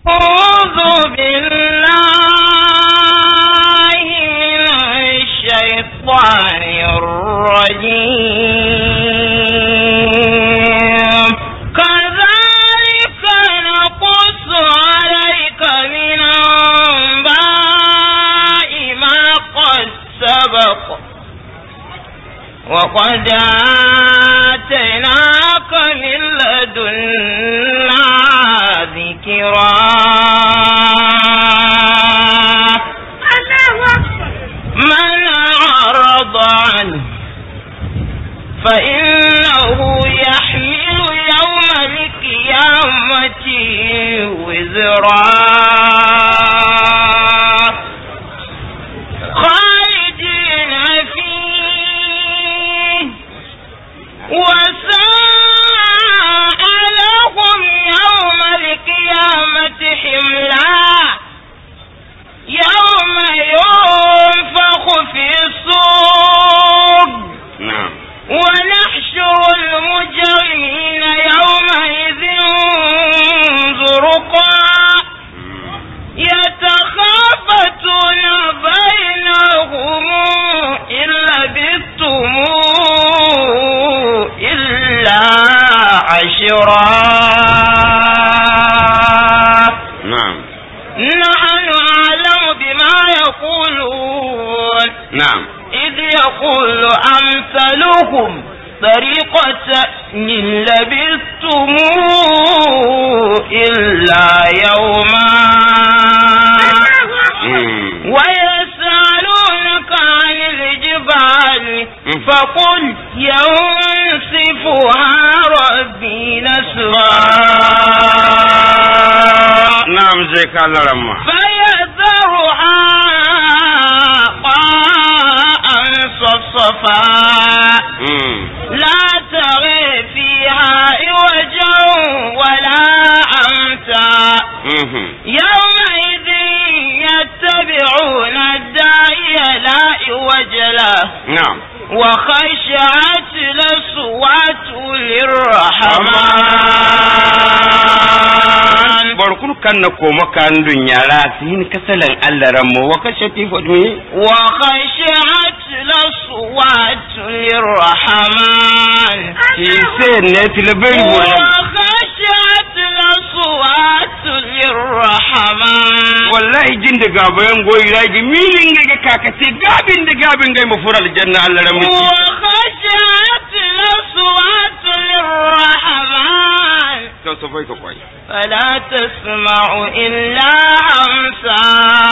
أعوذ بالله من الشيطان الرجيم كذلك نقص عليك من أنباء ما قد سبق وقد آتيناك من لدنا ذكرا من أعرض عنه فإنه يحمل يوم القيامة وزرا خالدين فيه وساء لهم يوم القيامة حملا يوم ينفخ في الصور ونحشر المجرمين يومئذ زرقا يتخافتون بينهم إن لبثتم إلا عشرا نحن أعلم بما يقولون إذ يقول أمثلهم طريقة إن لبثتم إلا يوما ويسألونك عن الجبال فقل ينسفها ربي نسفا زي قال لما فيذرها قاء صفصفا لا تغي فيها عوجا ولا أمتا يومئذ يتبعون الداعي لا عوج له وخشعت الأصوات للرحمن barkun kan na koma kan dunyara sin kasalan Allah rammo wa kashati fadwi wa khashat laswat lirrahman sai ne tilbin wa khashat laswat lirrahman wallahi jin da gabayan goyi ragi milin ga kakace gabin da gabin gai mafural janna Allah rammo wa khashat laswat lirrahman to so bai ko kwai فلا تسمع إلا همسا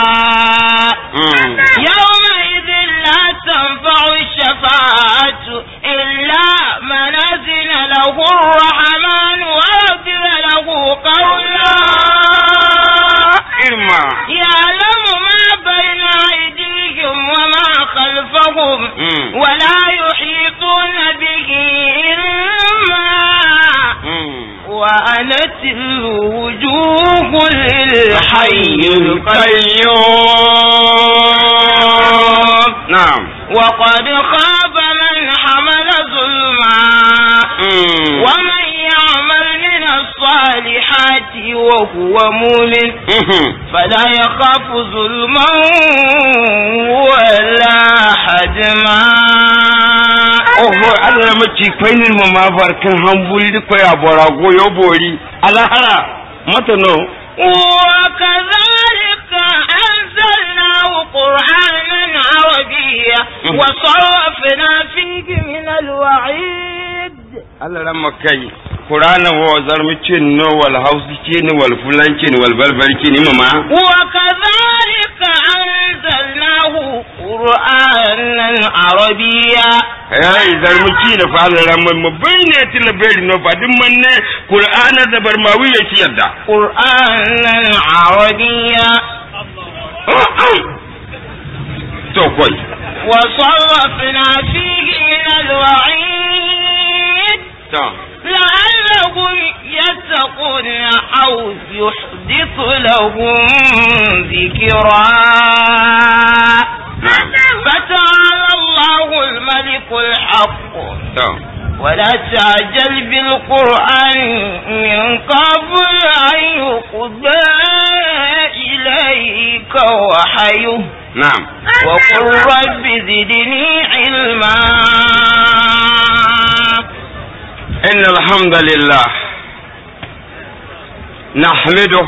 يومئذ لا تنفع الشفاعة إلا من أذن له الرحمن ورضي له قولا يعلم ما بين أيديهم وما خلفهم ولا يحيطون به علما وأنت الوجوه للحي القيوم وقد خاب من حمل ظلما ومن يعمل من الصالحات وهو مؤمن فلا يخاف ظلما ولا حدما Allah mace kwainin mama barkan hambuli da kwaya borago yo bori alahara matano وكذلك أنزلناه قرآنا عربيا وصرفنا فيه من الوعيد Allah lamma kai Qur'ana wa zarmicin no wal hausicin wal fulancin wal balbalcin mama وكذلك أنزلناه قرآنا عربيا ai zarmicin fa Allah lamma mabayne tilberi no fadin manne Qur'ana da barmawi yake yadda قرآنا عربيا to koi وصرفنا فيه من الوعيد لعلهم يتقون أو يحدث لهم ذكرا فتعالى الله الملك الحق ولا تعجل بالقرآن من قبل أن يقضى وحيه نعم وقل رب زدني علما. إن الحمد لله نحمده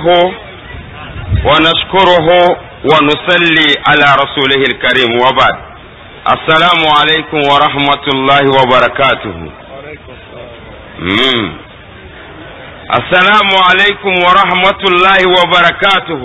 ونشكره ونصلي على رسوله الكريم وبعد. السلام عليكم ورحمة الله وبركاته. السلام عليكم ورحمة الله وبركاته.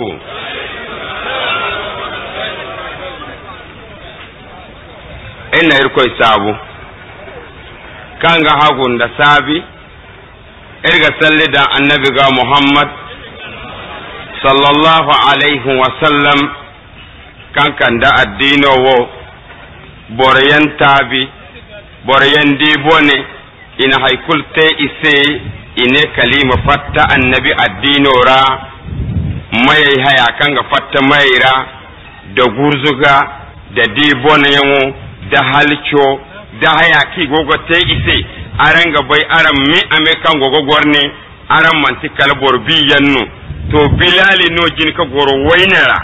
إن إركوي سابو كان هاغون دا سابي إرغا سلدا النبي محمد صلى الله عليه وسلم كان دا الدين و بوريان تابي بوريان دي بوني إن هيكل تي إسي إن كلمة فتا النبي الدين ورا ما يهيا كان فتا مايرا دا غورزوغا دا دي بوني يمو da halco da hayaki gogo te ise aranga bai aram mi ame kan gogo gorne aram manti kalbor bi yannu to bilali no jin ka goro wainara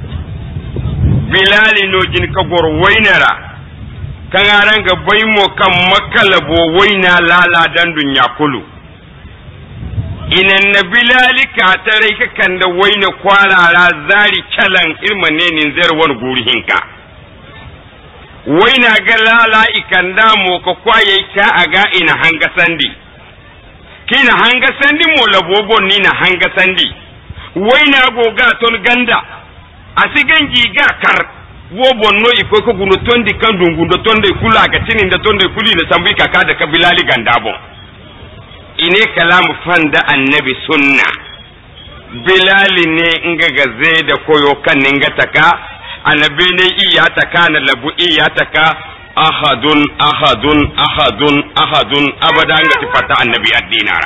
bilali no jin ka goro wainara kan aranga bai mo kan makalabo waina lala dan dunya kulu inan na bilali ka tare ka kan da waina kwarara zari kalan ilmane nin zerwon gurihinka waina ga lala ikanda mo ko kwaye ta aga ina hanga sandi kina hanga sandi mo labobo ni na hanga sandi waina go ga ton ganda asigan giga kar wo bonno iko ko gunu tondi kan dungundo tonde kula ga tinin da tonde kuli na sambi kaka da kabilali ganda bon ine kalamu fanda annabi sunna bilali ne inga gaze da koyo kan ninga taka annabi ne iyata kana labu iyata ka ahadun ahadun ahadun ahadun abadan ga tifata annabi addinara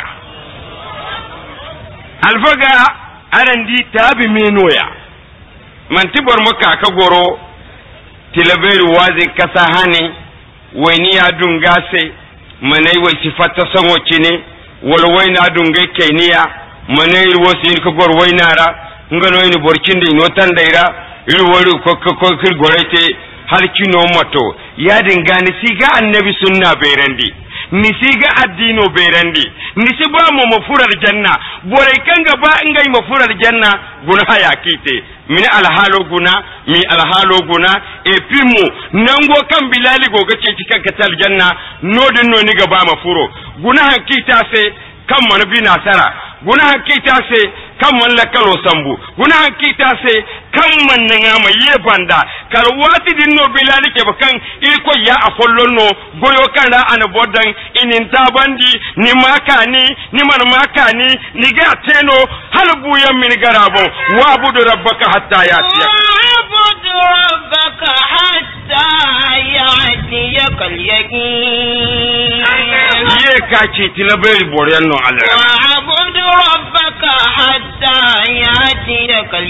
alfaga arandi tabi menoya man tibor maka ka goro tilaberi wazi kasa hani wani ya dungase manai wai sifata sanwo cine wal waina dungai keniya manai wosin ka gor wainara ngano ni borkinde no tandaira irwari ko gorete har kino mato ya dingani siga annabi sunna berandi ni siga addino berandi ni si ba mu mafurar janna bore kanga ba ngai mafurar janna guna haya kite min alhalo guna mi alhalo guna e pimu nango kan bilali goga ce cikan katal janna nodin no ni ga ba mafuro guna hakita se kan man bi nasara guna hakita se kan man lakalo sambu guna hakita se kan man nga ma yebanda kar wati din no bilali ke bakan iko ya afollonno goyo kana ana bodan inin tabandi ni makani ni man makani ni ga teno halbu yam min garabo wa budu rabbaka hatta yatiya wabudu rabbaka hatta yatiyakal yaqin ye ka ci tilaberi boryanno Allah wabudu rabbaka hatta yatiyakal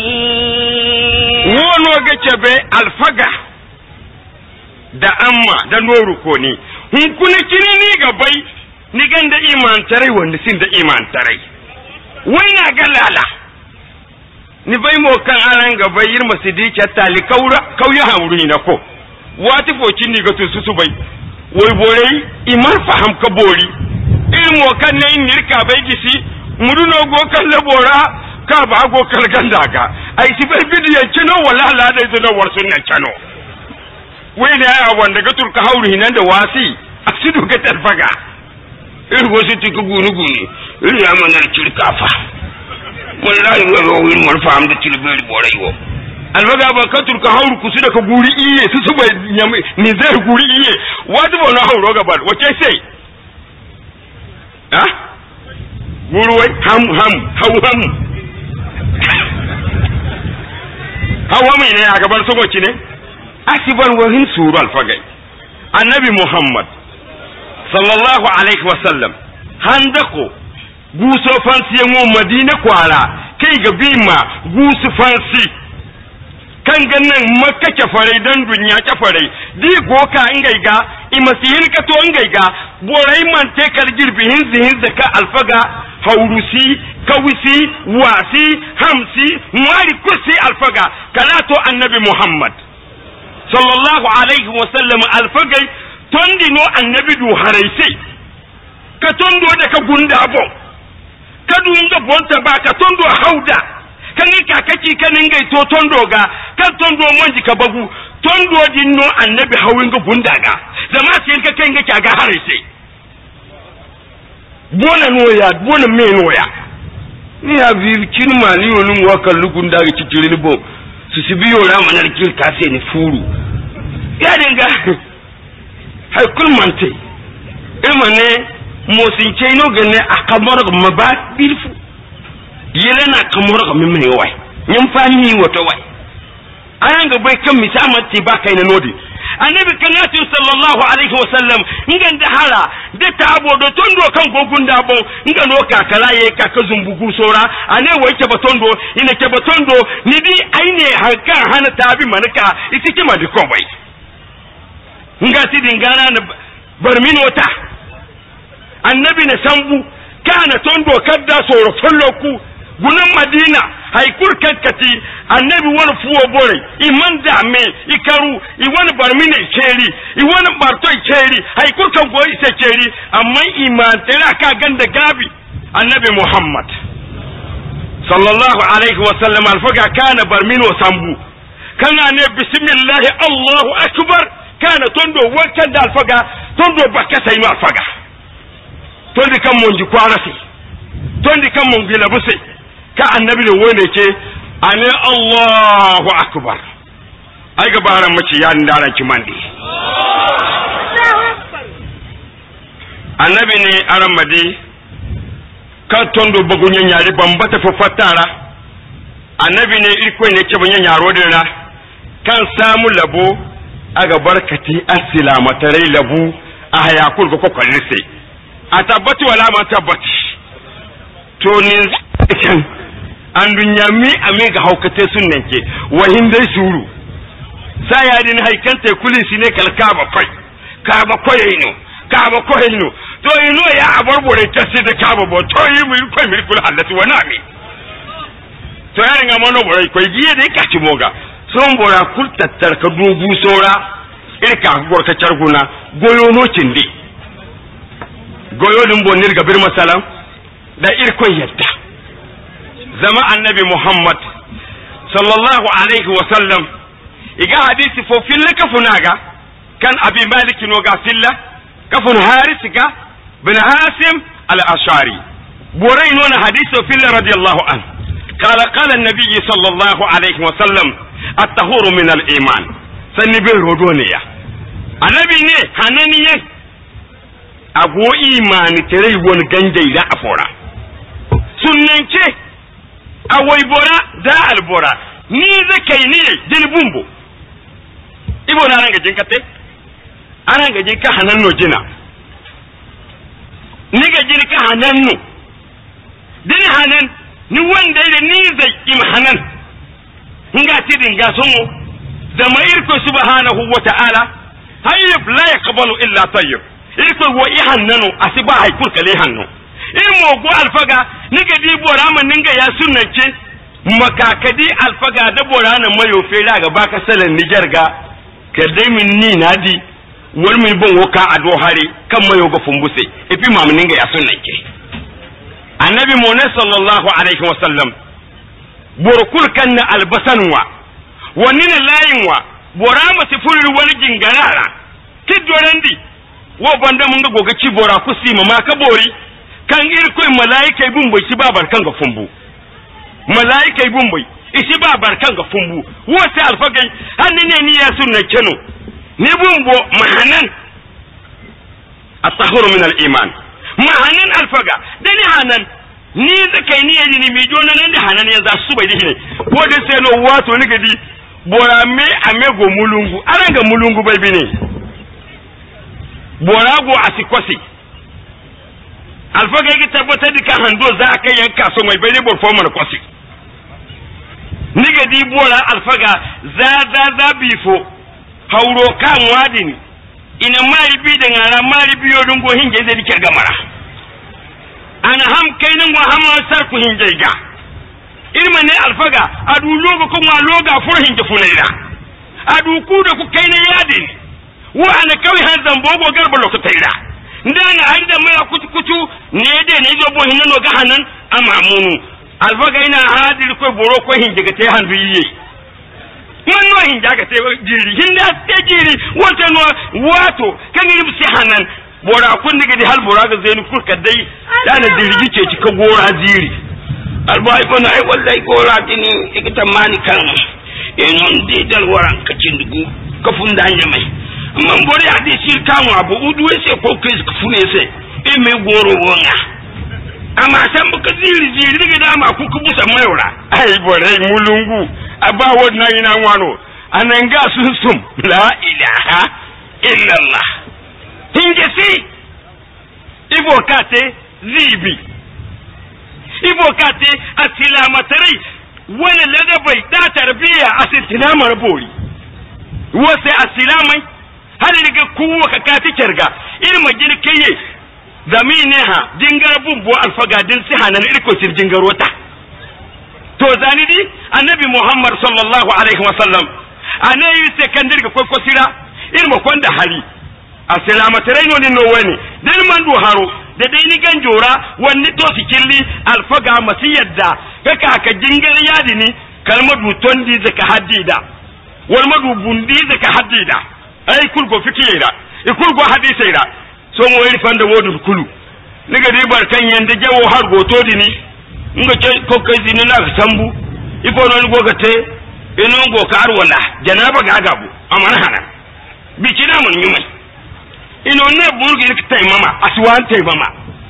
yaqin wono ga cebe alfaga da amma da noru ko ni hun kuna kini ni gabai ni ganda iman tarai wanda sin da iman tarai wai na galala ni bai mo kan aran gabai yir masidiki tali kauya hauri na ko wati fokin ni ga su bai wai borai imar faham ka bori ilmo kan ne nirka bai gisi muduno go kan labora ka ba go kal ganda ka ai si bar bidiyan kino wala la da zo war sunnan kano wai ne ya wanda ga turka hauri nan da wasi asidu ga tarfaga irin wasu tiku gunu irin ya manar kirkafa wallahi wa win mun faham da tilbiri borai wo albaga ba ka turka hauri kusu da ka guri iye su bai ni zai guri iye wadu ba na hauro ga bal wace sai ha guruwai ham hawa mai ne a gaban sokoci ne asiban wahin suru alfagai annabi muhammad sallallahu alaihi wasallam handako guso fansi yango madina kwara kai ga bima gusu fansi kan gannan makka kafarai dan dunya kafarai di goka ingaiga imasihin ka to ingaiga borai man tekar girbihin zihin zaka alfaga haurusi kawisi wasi hamsi mwari kursi alfaga kalato annabi Muhammad sallallahu alaihi wasallam alfagai tondi no annabi du haraisai ka tondo da ka gunda bon ka dunga bonta ba ka tondo hauda kan ka kaci kanin gai to tondo ga kan tondo manji ka bagu tondo dinno annabi hawin ga gunda ga zama sai ka kan ga ga haraisai bona noya bona me noya ni ya vi kin mani wonun wa kallu gunda ga ciciri ni bo su sibiyo ra manar kil ka sai ni furu ya dinga hay kul mante irmane mosin ce no gane akamar ga maba bilfu yelena kamar ga mimne wai nyam fani wato wai ayan ga bai kan misamati ba kai na nodi annabi kanatu sallallahu alaihi wasallam ngan da hala da tabo do tondo kan gogun da bon ngan no kakala ye kaka zumbugu sora ane wai ke batondo ina ke batondo ni bi aine hanka hana tabi manaka itike madi ko bai ngati dingana na barmin wata annabi na sambu kana tondo kadda soro folloku gunan madina haikur kankati annabi wani fuwo bore iman dame ikaru iwani barmine keri iwani barto keri haikur kan goyi isa keri amma iman tana ka ganda gabi annabi Muhammad sallallahu alaihi wasallam alfaga kana barmino sambu kana ne bismillah Allahu akbar kana tondo wankan da alfaga tondo baka sai ma alfaga tondi kan monji kwarasi tondi kan mon gilabuse ka annabi ne wone ke ane Allahu akbar ai gabaran mace ya ndara ki mandi annabi ne aramadi ka tondo bagunya nyari bambata fafatara annabi ne iko ne ke banya nyaro dina kan samu labo aga barkati asilama tare labu a hayakul ko kokolise a tabbatu wala ma tabbati to ni kan an dunyami ame ga haukate sunnan ke wahin dai suru sai ya din haikanta kulisi ne kalkaba kai kaba koyino kaba koyino to ino ya abarbore kasi da kaba bo to yi mu kai mi kul halatu wana mi to ya nga mono bore ko giye da kaci moga son bora kul tattar ka dubu sora irka gor ka charguna goyo no cindi goyo dum bonir ga bir masalam da irko yadda zama annabi Muhammad sallallahu alaihi wa sallam iga hadisi fo filla kafunaga kan abi malik no ga filla kafun harisika bin hasim al-ashari borai no na hadisi filla radiyallahu an قال النبي صلى الله عليه وسلم الطهور من الايمان سنبي رودونيا annabi ne hananiye ago imani tere won ganjai da afora sunnance awai bora da albora ni zakai ne dilbumbo ibo na ranga jinkate ana ga jinka hananno jina ni ga jinka hananno din hanan ni wanda da ni zai im hanan hinga tidin ga sunmu da mai irko subhanahu wa ta'ala hayyib la yaqbalu illa tayyib irko wo ihannanu asiba haykul kale hannu ilmo go alfaga niga di borama ninga ya sunnance makakadi alfaga da borana mayo fera ga baka salan nijarga kadai min ni nadi wal mi bon woka ado hare kan mayo ga fumbuse ifi mam ninga ya sunnance annabi muhammad sallallahu alaihi wasallam borkul kanna albasanwa wannan layinwa borama sifuri wani jingarara kidorandi wo banda mun ga goga ci bora kusi ma ka bori kan irkoi malaika ibun bai ci babar kan ga fumbu malaika ibun bai isi babar kan ga fumbu wo sai alfagai hannin ne ni ya sunna keno ni bumbo mahanan at-tahuru min al-iman mahanan alfaga dani hanan ni zakai ni yaji ni mi jona nan da hanan ya za su bai dine ko da sai no wato ni gadi bora me amego mulungu aranga mulungu bai bine borago asikosi alfaga yake tabbatar da kan hando za ka yanka so mai bai bor formal kosi niga di bora alfaga za bifo hauro kan wadini ina mari bi da ngara mari biyo dungo hinge zai dike gamara ana ham kainin wa ham sar ku hinjega irma ne alfaga adu logo ko ma loga fur hinje funaira adu ku da ku kainin yadin wa ana kawai han zambogo garba lokutaira ndanga harda mai kutu ne de ne zo bo hinno ga hanan amamunu alfaga ina hadir ko boro ko hinjega te handu yiye man no hinjaga te jiri hinda te jiri wata no wato kan yi si hanan bora kun diga di hal bora ga zainu kurka dai dana dirgi ce ci ka gora ziri albai ko na ai wallahi gora tini ikita mani kan enon de dal waran ka cindugu ka funda nyamai man bori adi sir kan abu udu se ko kis fune se e me goro wonga amma san buka ziri diga da ma ku busa mayora ai bore mulungu aba wodna ina wano ananga sunsum la ilaha illa allah hingesi ibo kate zibi ibo kate asilamatai wani ladabai da tarbiya asilamar bori wase asilamai hali daga kuwa ka kati kirga ilma girkiye zamine ha jingar bumbo alfagadin sihanan irko sir jingarota to zanidi annabi muhammad sallallahu alaihi wasallam anayi sekandir ga kokosira ilma kwanda hali asilamatai no wani dan man do haro da dai ni ganjora wanni to sikilli alfaga masiyadda kaka ka jingar yadi ni kalmadu tondi zaka hadida wal madu bundi zaka hadida ai kulgo fikira ikulgo hadisaira so mo yiri fanda wodu kulu niga di barkan yanda jawo har goto dini nga ce ko kai dini na ka sambu ifo non go gate eno go ka arwala janaba ga gabu amana hana bi kina mun nyumai ino ne burgi ni tay mama aswan tay mama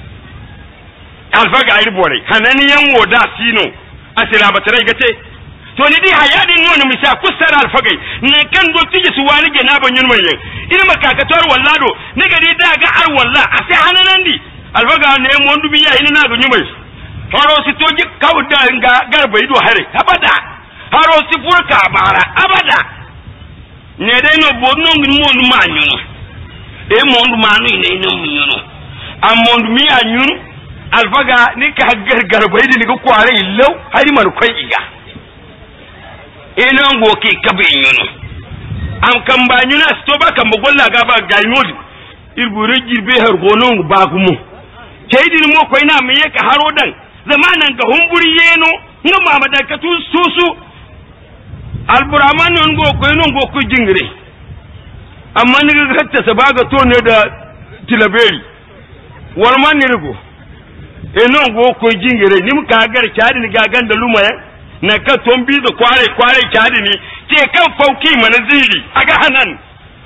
alfaga ai bore hanani yan woda sino asira batare gate to ni di hayadin woni misa kusara alfagai ne kan do tije su wani ge na ban yin mai ina makakator wallado ne gari da ga ar walla a sai hananan di alfaga ne mon dubi ya ina na ga nyumai haro si toji kawda ga garba ido hare abada haro si furka bara abada ne dai no bonno ngi mon manyuno e mon manu ine ino munyono amon mi anyun alfaga ni ka garba ido ni ko kware illau hari man koi iga ina ngoke kabe nyuno am kan ba nyuna sto ba kan bogolla ga ba ga nyodi irbure girbe har gonon ba gumu keydin mo ko ina me ka haro dan zamanan ga humburi yeno nga mama da katu susu alburahman non go ko non go ko jingire amma ni ga hatta sabaga to ne da tilaberi walman ni rigo non go ko jingire nim ka gar kyadi ni ga ganda lumaya na ka tombi da kware kyadi ni ke kan fauki manazili aga hanan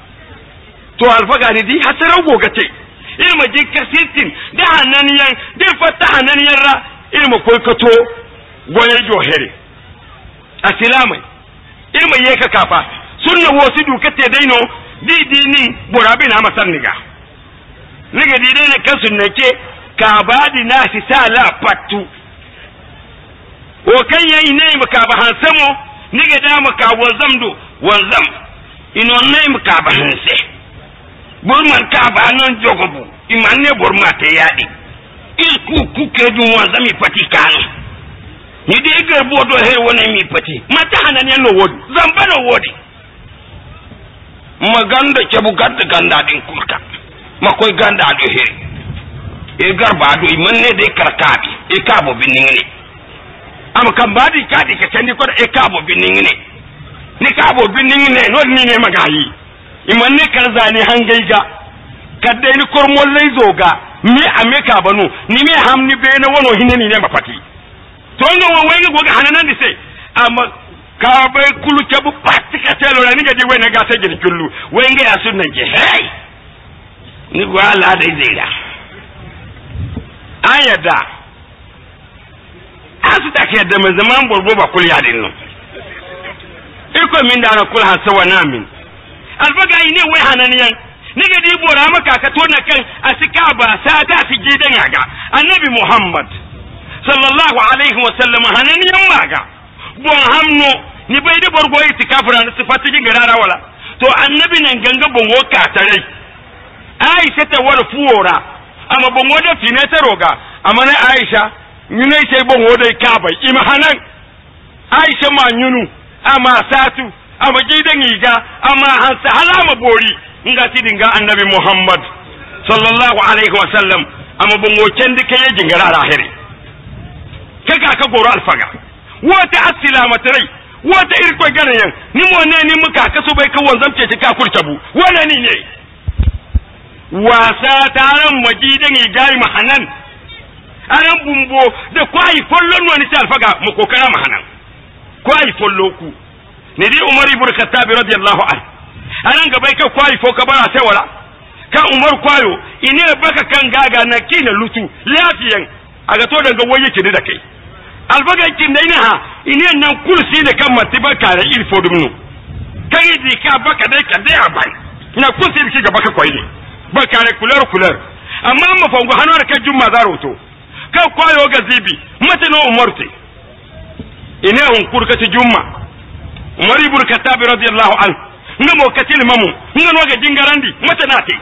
to alfaga ni di hasara gogate ilma jikka sitin da hananiyan da fata hananiyan ra ilma koy kato goye johere asilamai ilma yeka kafa sunna wosi dukate daino di ni borabe na masanniga niga di dai na kan sunnake ka badi na si sala pattu o kan yayi ne maka ba hansamo niga da maka wanzam ino ne maka ba hanse burman ka ba non jogobu imanne burma te yadi ilku kuke dun wanzami pati kanu ni de garbo do he wona mi pati mata hanan yan no wodi zamba no wodi maganda cebu gadda ganda din kulka makoy ganda do he e garba do imanne de karkabi e kabo biningini am kan badi kadi ka tandi ko e kabo biningini ni kabo biningini no ni ne magayi imanne karzani hangaiga kadde ni kormol lay zoga mi ameka banu ni me hamni be na wono hinani ne mafati to no wenga goga hananan dise amma ka bai kulu kebu patika telo ni ga di wena ga ta gidi kullu wenga ya sunnan ke hey ni wala dai zira ayada asu take da zaman borbo ba kul yadin no iko min da na kul hasawa namin alfaga ne wai hananiyan niga di bora maka ka tona kan asika ba sa ta fi gidan yaga annabi muhammad sallallahu alaihi wasallam hananiyan maga bon hamno ni bai da borgo itikafura na sifati garara wala to annabi nan ganga bongo ka tare ai sai ta war fuora amma bongo da fine ta roga amana Aisha nyune sai bon wodai ka bai imahanan Aisha ma nyunu ama satu ama gidan iga ama hansa halama bori nga tidinga annabi Muhammad sallallahu alaihi wasallam ama bon wocen dike ye jingara lahiri kaga ka goro alfaga wata assilamatrai wata irko ganayen ni mo ne ni muka kaso bai kan wanzam ce ka kurtabu wannan ni ne wasa taran majidan igai mahanan aran bumbo da kwai follon wani ta alfaga mu kokara mahanan kwai follo ku ne di Umar ibn Khattab radiyallahu anhu aran ga bai ka kwai fo ka bara sai wala kan Umar kwayo ine baka kan gaga na kina lutu lafiyan aga to daga waye ki da kai alfaga kin dai ha ine nan kursi da kan matiba kare ilfo dumnu kai di ka baka dai ka dai abai ina kursi ki ga baka kwai ne ba kare kular amma mafango hanwar kan jumma zaroto kan kwayo ga zibi mata no umarti ine hun kurkati jumma Umar ibn Khattab radiyallahu anhu ngamo katil mamu ngano ga jingarandi mata nate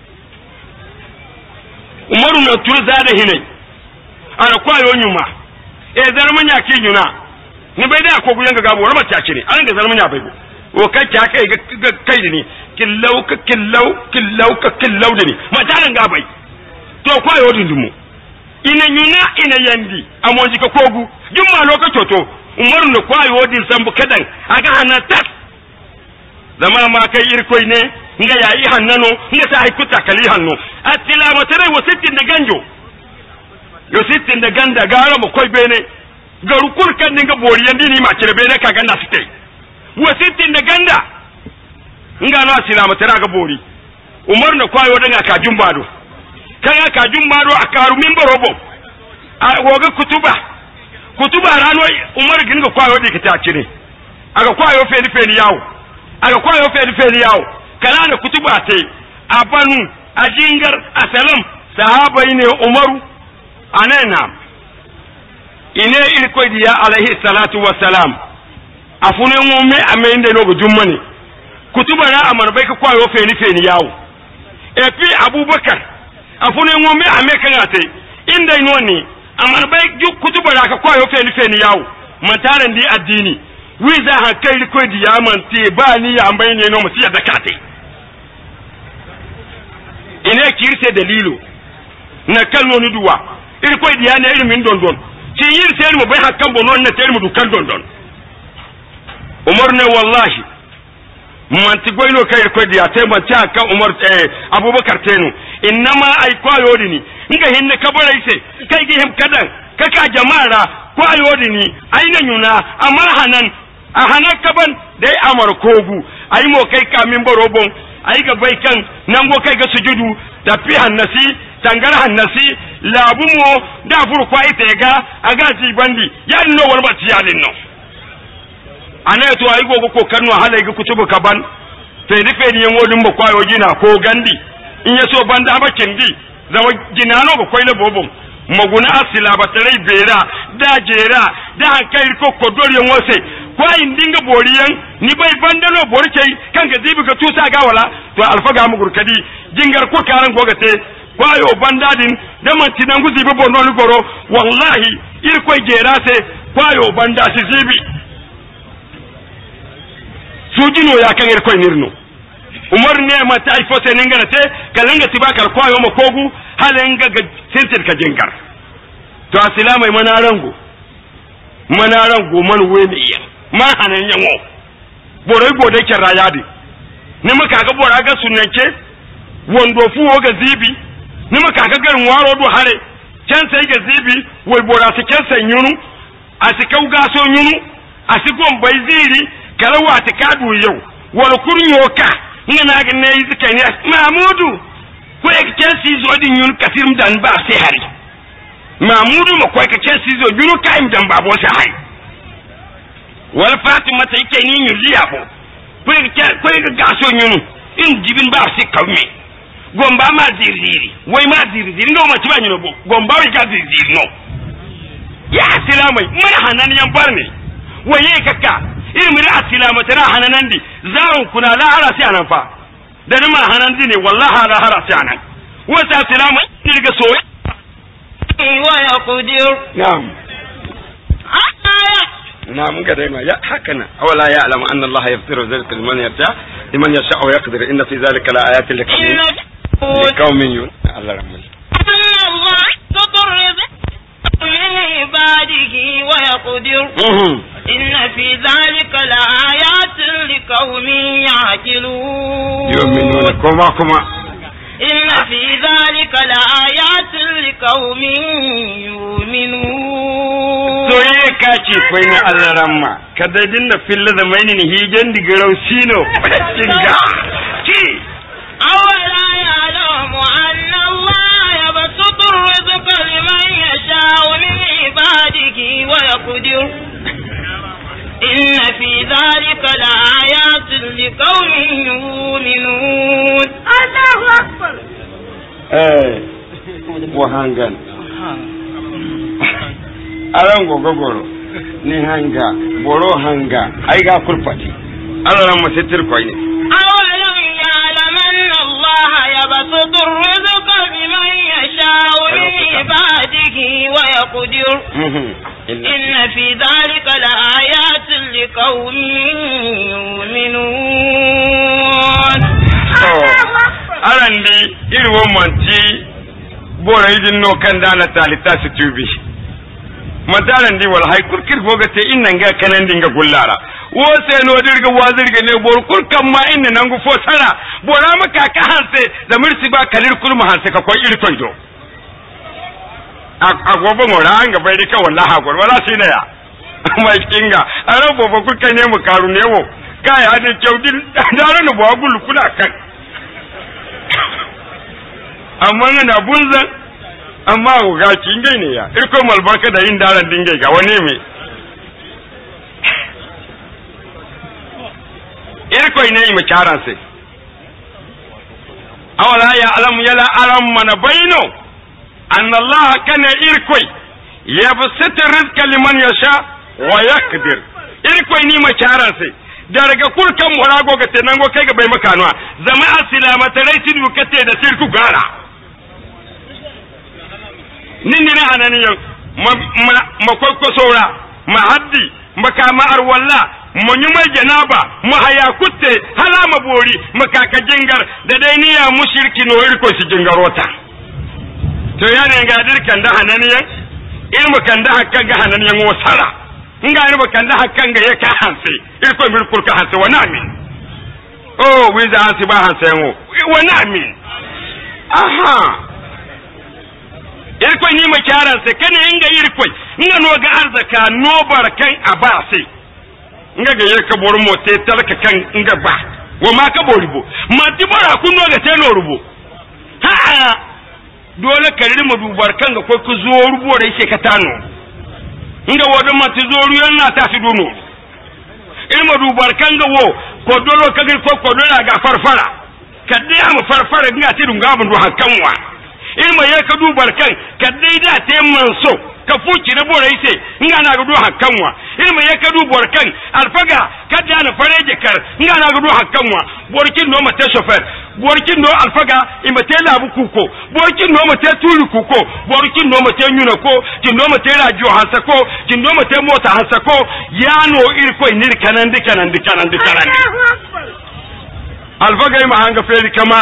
Umaru na turza da hinai ana kwayo nyuma zarmanya ke nyuna ni bai da ko guyan ga gabo wala mata ce ne an ga zarmanya bai go o kai ka kai ga kai da ni killau da ni mata nan ga bai to kwayo dindumu ina nyuna ina yandi amonji ka kogu jumma lokacin to Umaru na kwayo din sambu kadan aga hanatat zama ma kai irkoi ne nga yayi hannano nga ta haikuta kali hanno atilamatare wa sittin da ganjo yo sittin da ganda gara mu koi bene garu kurkan ninga boriyan dini ma kire bene ka ganda site wa sittin da ganda nga no atilamatare ga bori Umar na kwayo daga kajun bado kan kajun bado akaru min barobo a woga kutuba rano Umar ginga kwayo de kita cire aga kwayo feni yawo aga kwayo feni yawo kana da kutuba te abanu ajingar asalam sahabai ne Umaru anena ine ilko diya alaihi salatu wassalam afune ngume amende no gujummani kutuba na amana bai ka kwayo feni yawo epi Abubakar afune ngume ameka ngate inda inoni amana bai kutuba na ka kwayo feni yawo mataran di addini wiza ha kai ilko diya manti ba ni ya ambai ne no musiya zakate ine kirse dalilo na kallo ni duwa irko diya ne ilmin dondon ci yir sai mu bai hakkan bonon na sai mu dukan dondon Umar ne wallahi manti goyno kai irko diya sai man ta kan Umar Abubakar tenu innama ai kwayo dini inga hinne kabarai sai kai gi him kadan kaka jama'ara kwayo dini aina nyuna amar hanan a hanan kaban dai amar kogu ai mo kai kamin barobon ai ga bai kan nan go kai ga sujudu tafi hannasi tangar hannasi labumo da furkwa ita ga aga ji bandi ya no wal ba tiyalin no ana to ai go ko kanu halai ga kutubu kaban sai rufe ni yan wodin ba kwayo gina ko gandi in yaso banda ba kindi zama ginano ba koile bobon maguna asila ba tare bera da jera da hankai ko kodoriyan wose kwai dinga boriyan ni bai bandano borkei kan ga zibi ka tusa ga wala to alfaga mu gurkadi jingar ko karan gogate kwayo bandadin da manti nan guzi be bonno ni goro wallahi ir koy gerase kwayo banda si zibi sujino ya kan ir koy nirno Umar ne mata ai fose ninga te kalanga tibakar kwayo makogu halenga ga sentir ka jingar to asilama mai manarango man wemiya ma hanan yanwo borai bodai ke rayadi ni muka ga bora ga sunnake wondo fuwo ga zibi ni muka ga garin waro do hare can sai ga zibi wai bora su kan sanyunu a su kau ga so nyunu a su gon bai ziri kalawa ta kadu yau wal kurnyo ka ina ga ne zika ne Mahmudu ko ya kan si zo din yun kafir dan ba sai hari Mahmudu ma ko ka kan si zo yun kaim dan ba bo sai hari wal Fatima ta yake ni yin liyabo ko ga gaso nyunu in jibin ba sai kawme gomba ma zirziri wai ma zirziri no ma ci ba nyino bo gomba wai ga zirziri no ya silamai mun hanan yan barne waye kakka ilmi na asilama tana hanan di zawon kuna la hara sai anan fa da ni ma hanan di ne wallahi la hara sai anan wata silamai ni daga so ويقدر. نعم نعم قديما يا حكنا أولا يعلم أن الله يغفر ذلك لمن يشاء ويقدر إن في ذلك لآيات لقوم يؤمنون. الله رحمه إن الله يبسط الرزق لعباده ويقدر إن في ذلك لآيات لقوم يعقلون. يؤمنون كما إن في ذلك لآيات لقوم يؤمنون. soye ka ce kwai na Allah ramma kada dinna filla da mai ne hijen digarau sino kinga ki أولا يعلم أن الله يبسط الرزق لمن يشاء من عباده ويقدر إن في ذلك لآيات لقوم يؤمنون. الله أكبر. وهانغان aran gogogoro ni hanga boro hanga ai ga kurfati Allah ran masitir koy ne أولم يعلم أن الله يبسط الرزق لمن يشاء من عباده ويقدر إن في ذلك لآيات لقوم يؤمنون. aran di irwo manti boro idin no kan dala talita su tubi mataran di wal hay kurkir goga te innan ga kanan dinga gullara wo sai no dirga wazirga ne bor kurkan ma inna nan gu fo sara bora maka ka hanse da mursi ba kalir kurma hanse ka koy irton do a gobe mora an ga bai ka wallahi gor wala shi ne ya mai kinga aran bobo kurkan ne mu karu ne wo kai hade kyaudin daro no bo gul kula kan amma na bunzan amma ga kingai ne ya irko malbarka da yin daran dingai ga wani me irko ne yi makaran sai awala ya alam yala alam mana baino anna Allah kana irko yabsutu rizqa liman yasha wa yaqdir irko ni makaran sai daga kurkan murago ga tenango kai ga bai makanuwa zama'a silamata rai tidu kate da sirku gara nindina ananiyan makwakwa saura mahaddi makama arwalla manyumai janaba mahaya kutte halama bori makaka jingar da dai niya mushriki no irko shi jingarota to yana ga dirkan da hananiyan ilmu kan da hakkan ga hananiyan wasara nga irba kan da hakkan ga yaka hanse irko mirkul ka hanse wana min oh wiza hanse ba hanse wo wana min aha irkwai ni ma kyaran sai kana inga irkwai inga no ga arzaka no barkan abase inga ga yaka bor mote talaka kan inga ba wa ma ka boribo ma dibara kun no ga teno rubo ha dole ka rima dubar kan ga ko ku zo rubo da yake ka tano inga wodo ma ti zo ruyan na ta fi dono ilma dubar kan ga wo ko dolo ka ga ko dolo ga farfara kadai am farfara dinga ti dunga mun do hakanwa ilma ya ka dubar kan ka daida ta manso ka fuci na bora yace ina na gudu hakkanwa ilma ya ka dubar kan alfaga ka da na fareje kar ina na gudu hakkanwa borkin no mata chauffeur borkin no alfaga imate labu kuko borkin no mata tulu kuko borkin no mata nyuna ko kin no mata radio hansa ko kin no mata mota hansa ko yano irko nir kanan dikanan alfaga ma hanga feri kama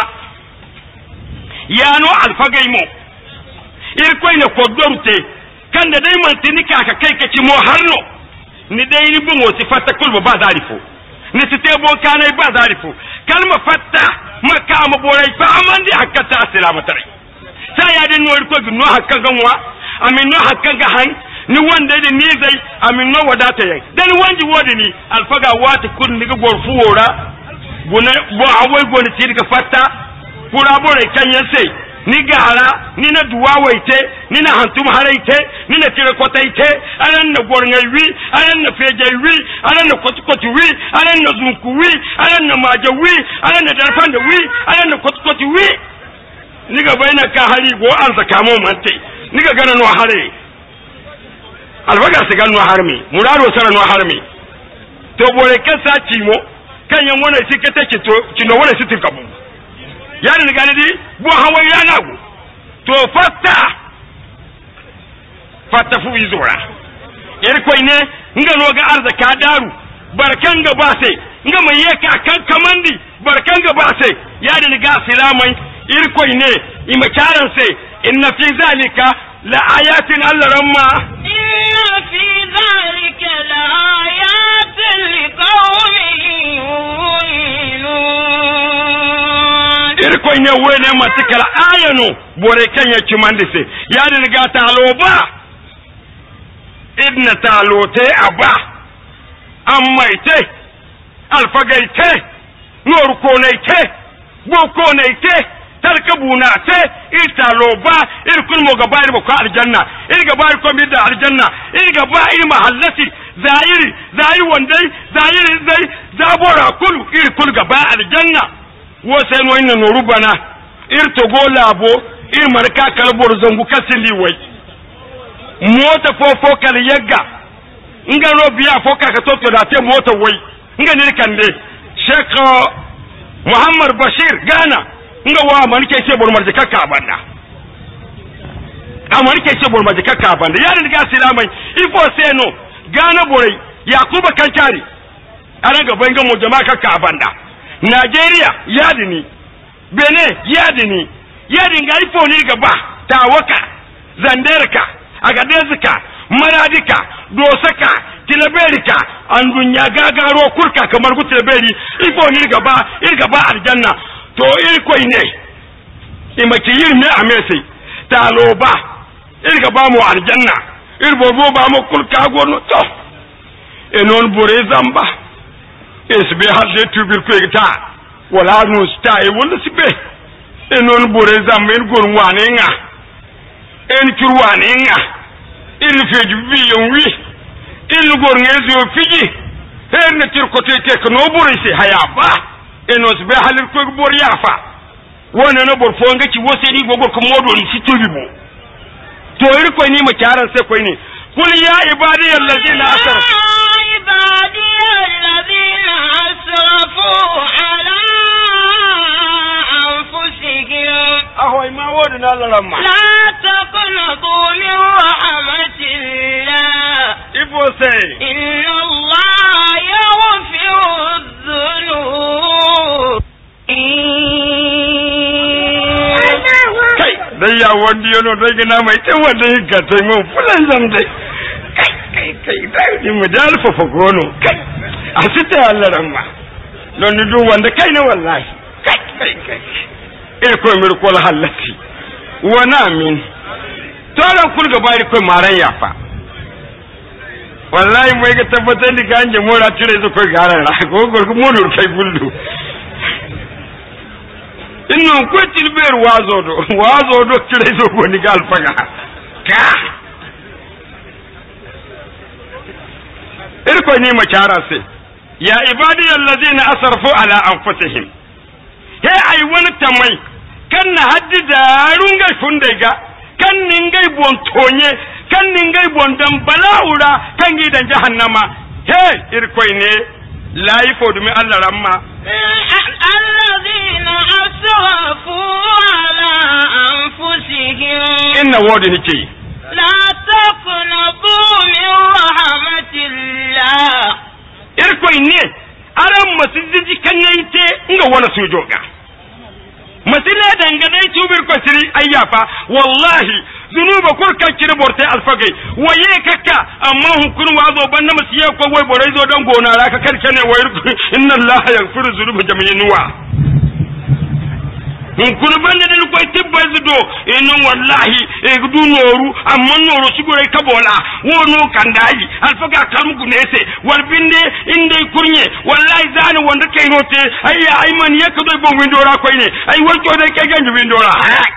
yano alfagai mo irkoi ne kodorte kan da dai mantini ka kai ka ci mo harno ni dai ni bungo si fatta kulba ba zarifo ni site bo kanai ba zarifo kalma fatta makka ma borai fa amandi hakka ta salama tare sai ya din no irko bi no hakka ganwa amin no hakka ga han ni wanda da ni zai amin no wadata yayi dan wanji wodi ni alfaga wata kun ni ga gorfu wora gona bo awai goni ti ga fatta kura bore kanya sai ni gara ni na duwa waite ni na hantum haraite ni na tire kotaite anan na gorngawi anan na fejewi anan na kotikotiwi anan na zunkuwi anan na majawi anan na darfandawi anan na kotikotiwi ni ga baina ka hari go an saka mu mante ni ga gana no hare alwaga se gano harmi muraro sara no harmi to bore kasa cimo kan yan wona sikete kito kino wona sitin kabu yani ni gani di bo hawai yana go to fatta fatafu izora irkoi ne nga no ga arzaka daru barkan ga ba sai nga mai yaka kan kamandi barkan ga ba sai ya da ga silamai irkoi ne ima karan sai inna fi zalika la ayatin allaramma inna fi zalika la ayatin liqaumin yu'minun irkoi ne wene matikala ayanu bore kan ya kimandise ya da ga taloba idna talote aba ammaite alfagaite norkonaite gokonaite tarkabunate italoba irkul mo gabair ko aljanna gabair ko bidda aljanna gabair mahallati zairi wandai zairi zai zabora kulu irkul gaba aljanna wo sai no inna norubana irtogo labo marka kalbor zangu kasili wai mota fofo kal yagga nga no biya foka ka toto da te mota wai nga ne kande Sheikh Muhammad Bashir Gana nga wa man ke ce bor marje kakka banda amar ke ce bor marje kakka banda ya riga silamai ifo seno Gana borai Yakuba Kankari ana gaban ga mu jama'a kakka banda Nigeria yadini Benin yadini yadin ga ifo ni gaba tawaka zanderka agadezika maradika dosaka tilaberika andunya gagaro kurka kamar gutilberi ifo ni gaba aljanna to irkoi ne imaki yirme amese taloba irgaba mu aljanna irbobo ba mu kurka gono to enon bore zamba esbe hadde tubil ko ta wala no stay wala sibe enon bore zamba en gon wane nga en kurwane nga il feju bi yonwi il gor ngezo fiji her na tir ko te ko no bore se hayaba enos be halir ko bor yafa wona no bor fo ngaki woseni gogor ko modo ni sitobi bo to ir ko ni ma kyaran sai ko ni kul ya ibadi allazina asrafu ala anfusihim ahoy ma wodi na laramma la taqnatu min rahmatillah ibo say inna allaha yaghfiru dhunub kai dai ya wandi yono dai gina mai tin wanda yake tai mun fulan zam dai kai dai ni mu dalfa fa gono kai asita Allah ramma don du wanda kai ne wallahi kai ko mir ko halatti wana min toran kul ga bari ko maran yafa wallahi mai ga tabbatar da ganje mora tire su ko garan ra ko gurgu munur kai bullu inno ko tilber wazo do tire so ko ni gal faga ka irko ni macara sai ya ibadi allazina asrafu ala anfusihim he ai wani tamai kan na haddida runga fundega kan ningai bontonye kan ningai bondan balawura kan gidan jahannama he irkoi ne laifo dumi Allah ramma allazina asrafu ala anfusihim inna wodi nike la taqnatu min rahmatillah irkoi ne aran masjidi kan yaite nga wala sujoga masile dangadai tubir ko siri ayyafa wallahi zunuba kurka kirborte alfagai waye kakka amma hukun wazo banna masiye ko wai borai zo dan gona ra ka karke ne wai inna allaha yaghfiru dhunuba jami'an wa hukun banna den ko tibba zudo inna wallahi e gudu noru amma noru sigore kabola wono kandai alfaga kalmu gunese wal binde inde kurnye wallahi zani wanda kai rote ayya ayman yakdo bon windora ko ne ay wanto da ke ganju windora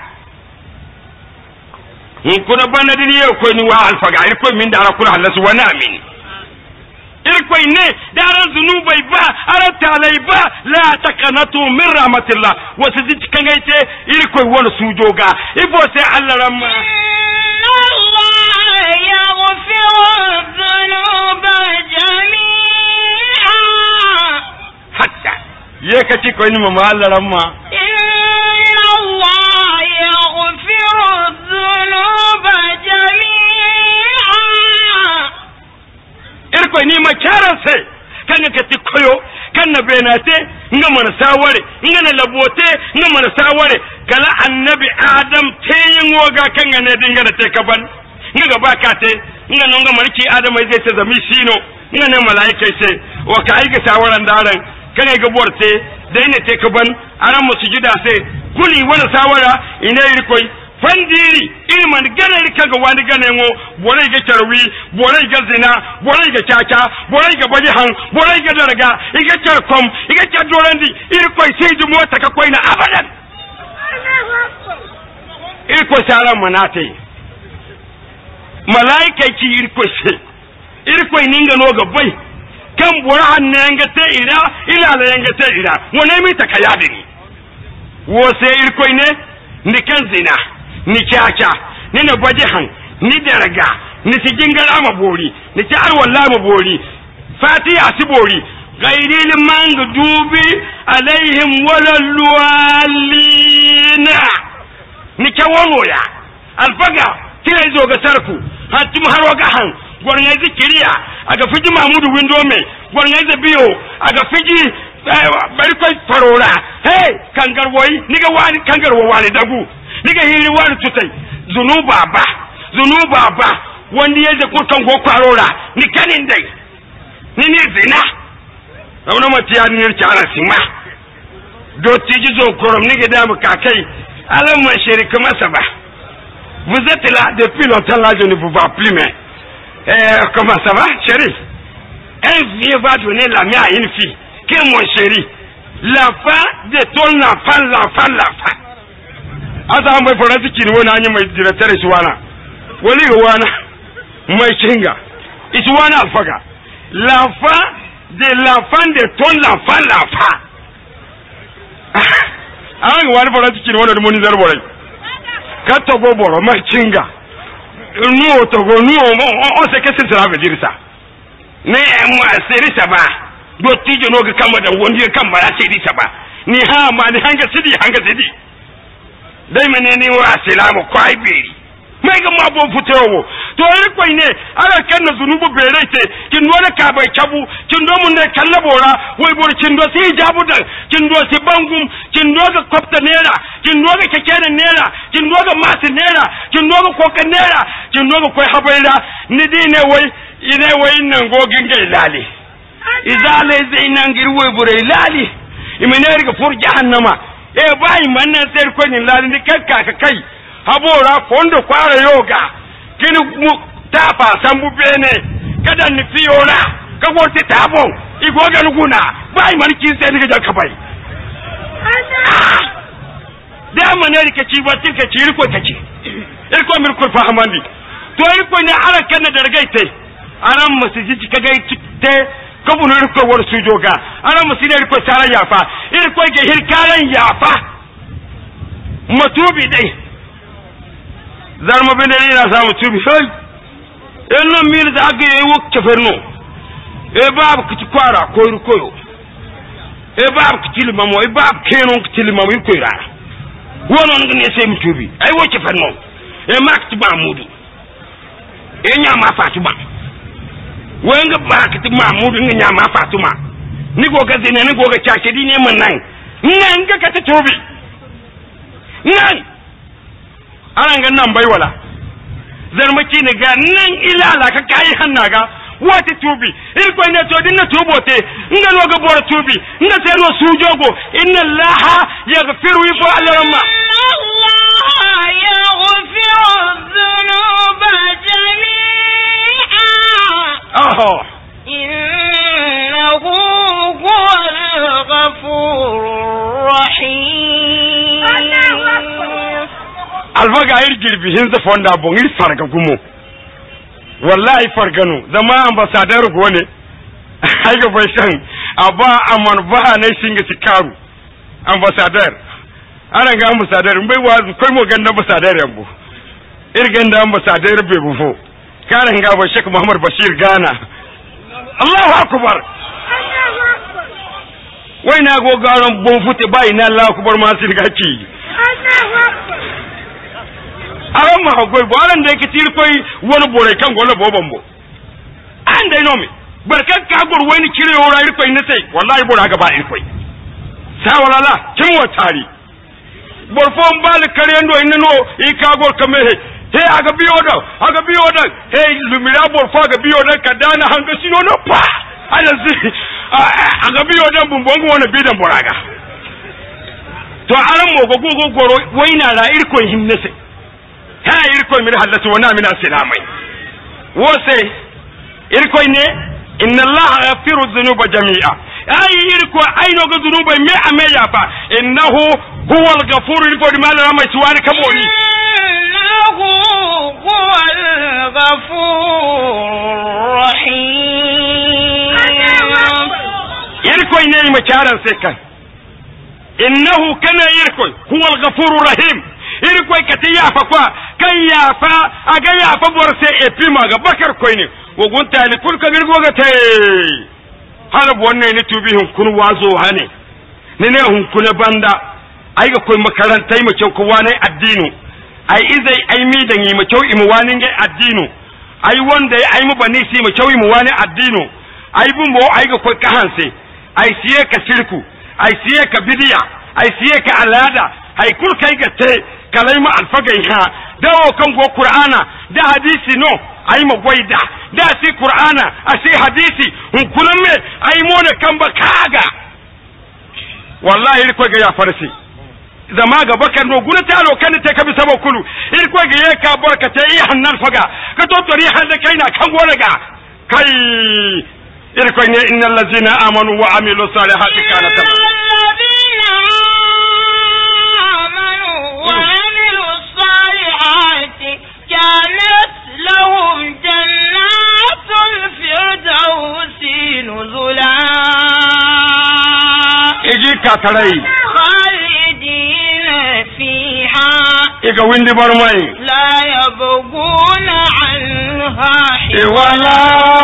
kuna bana dini yau ko ni wa alfaga ir ko min dara kula halasu wa namin ir ko ne dara zunubai ba aratalai ba la taqanatu min rahmatillah wasiji kangaite ir ko wala sujoga ibo sai Allah ramma Allah yaghfiru dhunuba jami'an hatta ye kace ko ni mama Allah ramma inna Allah yaghfiru dhunuba jami'an kan ka ti koyo kan na benate nga mana saware nga na labote nga mana saware kala annabi adam tayin woga kan ne dinga da te kaban nga ga baka te nga no nga marki adam zai ta zami sino nga ne malaika sai wa kai ga sawaran daran kan ga borte dai ne te kaban aran mu sujuda sai kuli wala sawara ina yi koi fandiri ilman ganar kaga wani ganengo borai ga tarwi borai ga zina borai ga caca borai ga bajihan borai ga daraga iga tarkom iga cadorandi iri koy sai du mota ka koy na abadan iri ko sara manate malaika ki iri ko sai iri koy ninga no ga bai kan bora hanne nga te ila la nga te ila wona mi takayadini wo sai iri koy ne ni kan zina ni caca ni na bajihan ni daraga ni sijingal amabori ni ta arwalla amabori fatiha sibori ghayril maghdubi alaihim walallina ni kawono ya alfaga kire zo ga sarku hatum haroga han gwarnga zikiriya aga fiji mahmudu windome gwarnga zabiyo aga fiji bari koy farora hey kangarwoyi niga wani kangarwo wani dagu niga hiri wani tutai zunuba ba wanda yake kurkan go kwarora ni kanin dai ni zina rauna matiya ni ne tara sima do tiji zo korom niga da mu kakai alam man shirika masaba vous êtes là depuis longtemps là je ne vous vois plus mais comment ça va chérie un vieux va donner la mienne à une fille qui est mon chéri l'enfant de ton l'enfant asa an bai faransi kini wani hanyar mai director isuwana wali wana mai kinga isuwana alfaga l'enfant de ton l'enfant an wani faransi kini wani muni zarborai ka togo boro mai kinga nuo togo on se kesi sira ga dirisa ne mu asirisa ba do tijo no ga kama da wanda ya kan ba ya ce dirisa ba ni ha ma ni hanga sidi dai menene wa salamu kwai beri mai ga mabo futewo to iri kwai ne ala kan na zunubu bere te kin dole ka bai kabu kin do mun ne kallabora wai bor kin do si jabu da kin do si bangum kin do ga kopta nera kin do ga kekene nera kin do ga masi nera kin do ga kokan nera kin do ga koi habaira ni dine wai ine wai nan gogin ga lali izale zai nan girwe bure lali imene riga fur jahannama bai mannan sai ko ni lali ni kakka ka kai habora fondo kwara yoga kini mu tapa sambu bene kada ni fiora ka gorti tabo igoga nuguna bai man kin sai ni ga ka bai da manari ka ci batin ka ci riko take irko mir ko fahamandi to irko ne ala kan da dargaite aran masiji ka gaite ka bunu irko war sujoga aran masiji irko sara yafa irko ge hirkaran yafa matubi dai zarma beneri na samu tubi hoy enno mil da age e wokke ferno e bab ki kwara ko ru koyo e bab ki tilmamo e bab kenon ki tilmamo ko ira wonon ngene se mi tubi ay wokke ferno e mak ti mamudu e nyama fatuma wenga bak ti mamudu nga nyama fatuma ni go ga dine ni go ga chake dine man nan nga ka ta tubi nan aran nan bai wala zarmaki ne ga nan ilala ka kai hannaga wata tubi il ko ne to dinna tubote nga no ga bor tubi nga sai no sujogo inna allaha yaghfiru wa alama allah yaghfiru dhunuba jami'a innahu huwal ghafurur rahim alfaga ir girbi hin za fonda bon ir farga gumo wallahi farganu zama ambassador go ne ai ga bai san aba amman ba ne singa tikaru ambassador ana ga ambassador bai wazu kai mo ganda ambassador yambo ir ganda ambassador bai bufo karan ga ba Sheikh Muhammad Bashir Gana Allahu akbar wai na go garan bon fute bai na Allahu akbar ma sirgaki aran ma hagoi boran da yake tirkoi wani bore kan gona boban bo an dai no me barkan ka gur wani kire ora irkoi ne sai wallahi bor haka ba irkoi sa walala kin watari bor fon bal kare ndo inno i ka gur kamehe he aga biyo da he lumira bor fa aga biyo da kadana hanga sino no pa ala zi aga biyo da bumbongo wona bidan boraga to aran mo gogo goro waina la irkoi himnese ha irkoi min halatu wana min asilamai wose irkoi ne inna allaha yaghfiru dhunuba jami'a ay irko ayno ga dhunuba me ameya fa innahu huwa al-ghafur irko di malama mai tuwani kamoni innahu huwa al-ghafur rahim irko ne mai karan sai kan innahu kana irko huwa al-ghafur rahim irko kati yafa kwa kan yafa aga yafa borse epima ga bakar koyni wogun tali kulka girgo ga tay halab wannan ne tubihin kun wazo hane ne hun kuna banda ai ga koy makarantai mu kyau ko wane addinu ai izai ai mi da yi mu kyau imu wani ga addinu ai wanda ai mu bani si mu kyau imu wani addinu ai bumbo ai ga koy kahanse ai siye ka shirku ai siye ka bidiya ai siye ka alada ai kul kai ga te kalaima alfagai ha dawo kan go qur'ana da hadisi no ai magwaida da si qur'ana asi hadisi hun kullum me ai mona kan ba kaga wallahi irko ga ya farsi zama ga bakar no guna talo kan te kabi sabo kulu irko ga ya ka barka te i hannan faga ka to tori handa kaina kan gona ga kai irko ne innal ladzina amanu wa amilu salihati kana tamam كانت لهم جنات الفردوس نزلا اجي كاتري خالدين فيها اجا ويندي برماي لا يبغون عنها ولا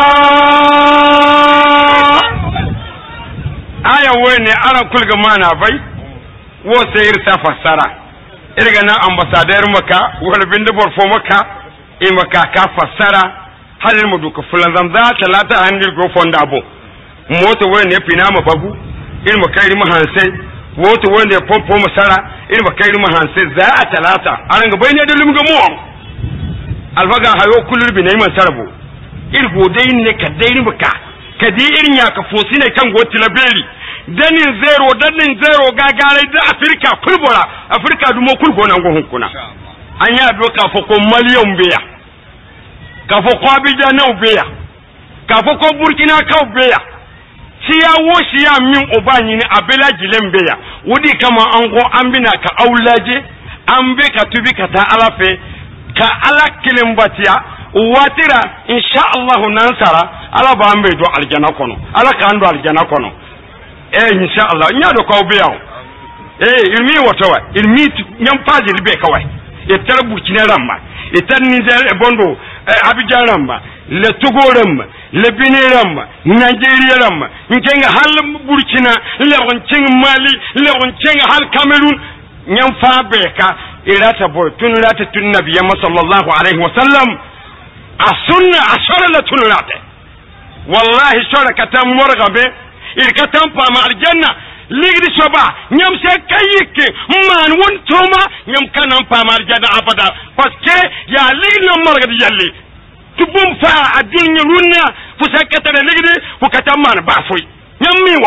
aya wene ara kulga mana bai wo sayir ta fassara irga na ambassador maka wala binde borfo maka e maka ka fassara halin mu duka fulan zamza talata handir go fonda bo moto wene pina ma babu irin maka iri mahanse woto wene pompo masara irin maka iri mahanse za a talata aranga bayne da lumga mu alfaga hayo kullu bi nay man sarbo irgo dai ne ka dai ni maka ka dai irin ya ka fosi ne kan goti na beli danin zero gagare da Afirka dumo kulbo nan go hunkuna an ya doka fa ko miliyan beya ka fa ko Abidjan na beya ka fa ko Burkina ka beya siya wo siya min obanyi ni abela gilen beya wudi kama an go an bina ka aulaje an be ka tubi ka ta alafe ka alakilin batiya watira insha Allah nansara ala ba an be do aljana kono ala ka ando aljana kono insha Allah nya do ko biya ilmi watawa ilmi nyam paji libe kawai itar Burkina ramma itar Niger bondo Abidjan ramma le Togo ramma le Benin ramma Nigeria ramma nkenga hal Burkina le wonceng Mali le wonceng hal Cameroon nyam fa beka irata boy tunurata tun nabiyyi sallallahu alaihi wasallam asunna ashara la tunurata wallahi shoraka tam morgabe irkatan fa ma aljanna ligdi soba nyam se kayike man won toma nyam kanan fa ma aljanna abada parce que ya ligdi morga di yalle tubum fa adunya runna fu sakata ligdi fu katam man ba foy nyam mi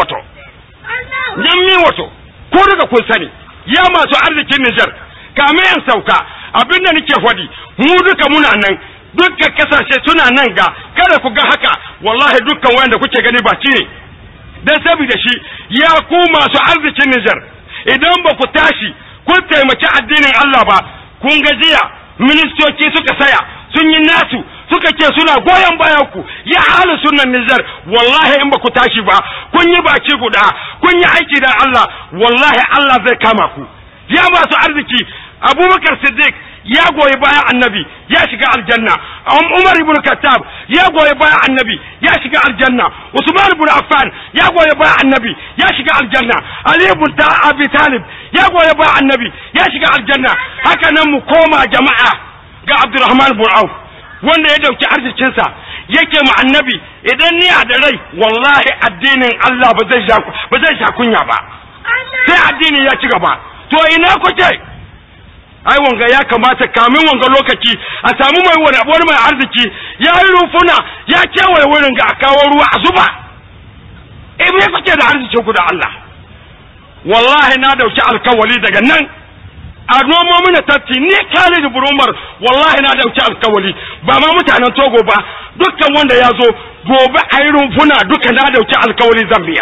woto ko daga kun sani ya masu arzikin Niger kame yan sauka abinda nake fadi mu duka muna nan dukkan kasashe suna nan ga kada ku ga haka wallahi dukkan wanda kuke gani ba ci ne dan saboda shi ya ku masu arzikin Niger idan ba ku tashi kun taimaki addinin Allah ba kun ga jiya ministoci suka saya sun yi nasu suka ce suna goyon bayan ku ya halu sunnan Niger wallahi in ba ku tashi ba kun yi baki guda kun yi aiki da Allah wallahi Allah zai kama ku ya masu arziki Abubakar Siddiq ya goyi bayan annabi ya shiga aljanna Umar ibn Khattab ya goyi bayan annabi ya shiga aljanna Usman ibn Affan ya goyi bayan annabi ya shiga aljanna Ali ibn Abi Talib ya goyi bayan annabi ya shiga aljanna haka nan mu koma jama'a ga Abdurrahman ibn Auf wanda ya dauki arzikin sa yake mu annabi idan ni a da rai wallahi addinin Allah ba zai sha kunya ba sai addini ya ci gaba to ina kuke ai wanga ya kamata kamin wanga lokaci a samu mai wani mai arziki ya yi rufuna ya kewaye wurin ga a kawo ruwa a zuba me kuke da arziki ku da Allah wallahi na dauki alkawali daga nan a nomo mana tatti ni Khalid Burumar wallahi na dauki alkawali ba ma mutanen Togo ba dukkan wanda ya zo gobe a yi rumfuna duka na dauki alkawali zan biya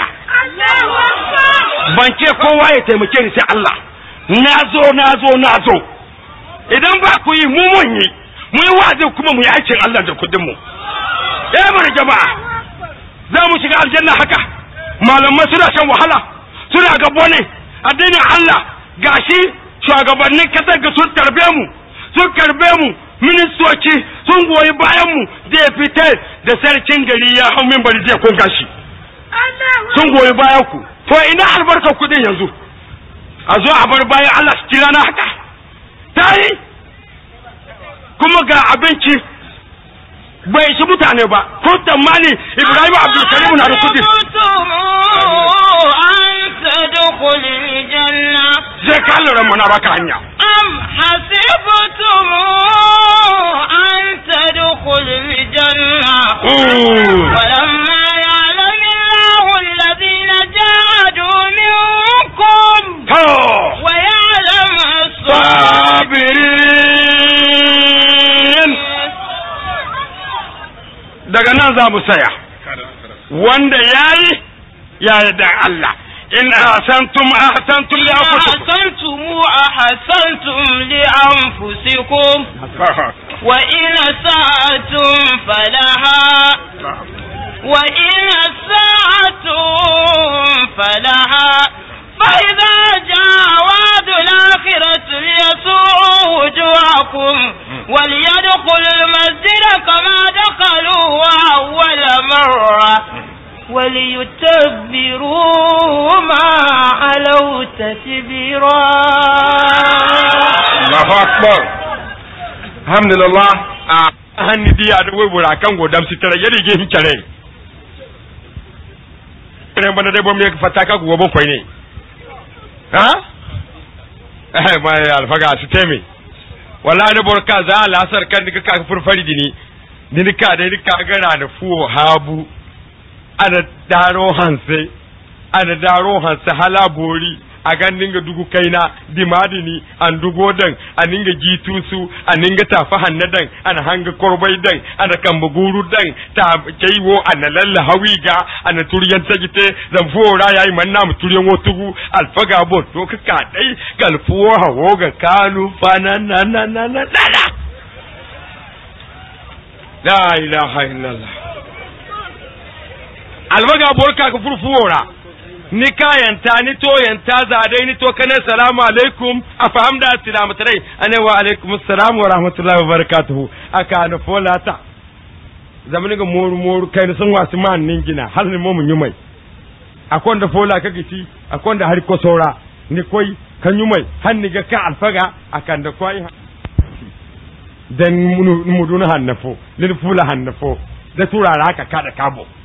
ban ce kowa ya taimake ni sai Allah na zo idan ba ku yi mu mun yi wazi kuma mu yi aikin Allah da kudin mu mana jama'a za mu shiga aljanna haka malamai suna shan wahala suna gabo ne addinin Allah gashi shugabannin kasar ga sun karbe mu ministoci sun goyi bayan mu da fitar da sarkin gari ya hau minbari zai kun gashi sun goyi bayan ku to ina albarkar kudin yanzu a zo a bar bayan Allah su kira na haka tayi kuma ga abinci bai shi mutane ba ko tamani Ibrahim Abdul Karim na da kudi zai kallon mana baka hanya am hasibtum an tadkhulul janna walamma ya'lamu Allahu alladhina jahadu minkum wa ya'lamu as-sabirin daga nan za mu saya wanda yayi ya da Allah إن أحسنتم لأنفسكم وإن أسأتم فلها فإذا جاء وعد الآخرة ليسوءوا وجوهكم وليدخلوا المسجد كما دخلوا أول مرة وليتبروا ما علوا تتبيرا. الله أكبر. الحمد لله. hanni diya da wai burakan godam sitara yadi ge hinkare ne bana dai bom yake fataka go bon koy ne ha mai alfaga su teme wallahi ne borka za lasar kan diga ka furfari dini ka gara da fuwo habu ana daro hanse halabori a ganin ga dugu kaina dimadini an dugo dan aninga jitusu aninga tafa hannadan an hanga korbai dan ana kambuguru dan ta kaiwo an lalla hawiga an turiyan tajite zan fora yayi manna mu turiyan wotugu alfaga bo to ka dai galfuwo hawo ga kanu fanana la ilaha illallah alfaga borka ka furfuwora ni kayanta ni to yanta zadai ni to kana salamu alaikum afahamda assalamu tare ane wa alaikum assalam wa rahmatullahi wa barakatuh aka na folata zamanin ga moru kai sun wasu man ningina har ni mun yumai akon da fola kake ci akon da har ko saura ni koi kan yumai har ni ga ka alfaga akan da koi dan muduna hannafo lil fula hannafo da turara ka kada kabo